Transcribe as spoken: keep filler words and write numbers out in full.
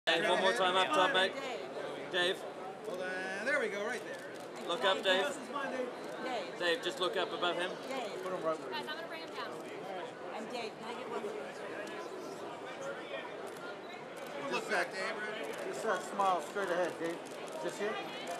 Dave, one more time up top, mate. Dave. Hold on. There we go, right there. Look up, Dave. Dave. Dave, just look up above him. Dave. Put him right there. Guys, I'm going to bring him down. I'm Dave. Can I get one? Look back, Dave. Just uh, smile straight ahead, Dave. Just here.